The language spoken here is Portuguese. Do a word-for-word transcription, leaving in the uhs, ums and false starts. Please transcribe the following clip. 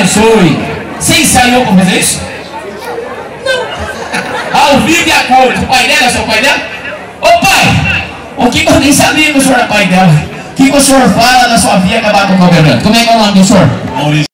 abençoe. Você ensaiou para fazer isso? Não. Ao vivo e a cores. O pai dela é seu pai dela? Ô pai, o que eu nem sabia que o senhor é pai dela. O que, que o senhor fala da sua filha acabar com o governante? Como é que é o nome do senhor?